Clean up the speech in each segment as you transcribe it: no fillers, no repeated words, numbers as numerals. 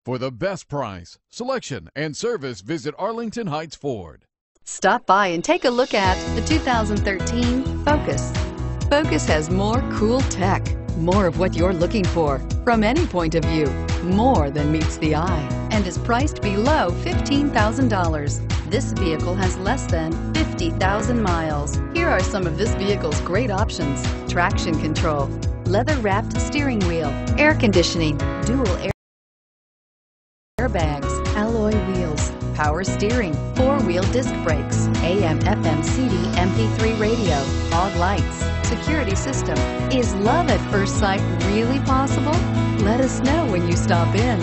For the best price, selection, and service, visit Arlington Heights Ford. Stop by and take a look at the 2013 Focus. Focus has more cool tech, more of what you're looking for from any point of view, more than meets the eye, and is priced below $15,000. This vehicle has less than 50,000 miles. Here are some of this vehicle's great options: traction control, leather-wrapped steering wheel, air conditioning, dual airbags, alloy wheels, power steering, four-wheel disc brakes, AM/FM CD MP3 radio, fog lights, security system. Is love at first sight really possible? Let us know when you stop in.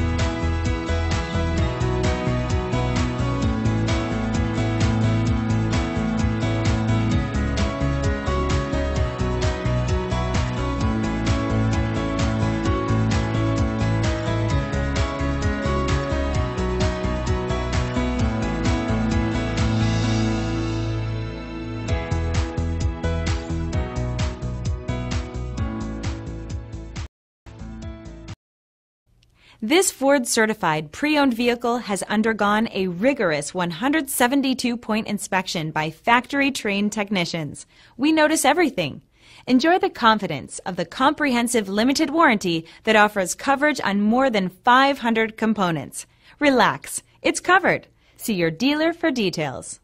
This Ford-certified pre-owned vehicle has undergone a rigorous 172-point inspection by factory-trained technicians. We notice everything. Enjoy the confidence of the comprehensive limited warranty that offers coverage on more than 500 components. Relax, it's covered. See your dealer for details.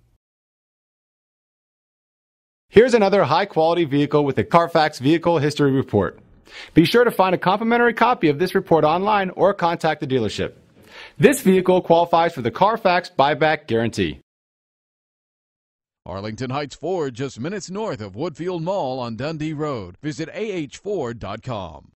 Here's another high-quality vehicle with a Carfax Vehicle History Report. Be sure to find a complimentary copy of this report online or contact the dealership. This vehicle qualifies for the Carfax buyback guarantee. Arlington Heights Ford, just minutes north of Woodfield Mall on Dundee Road. Visit ahford.com.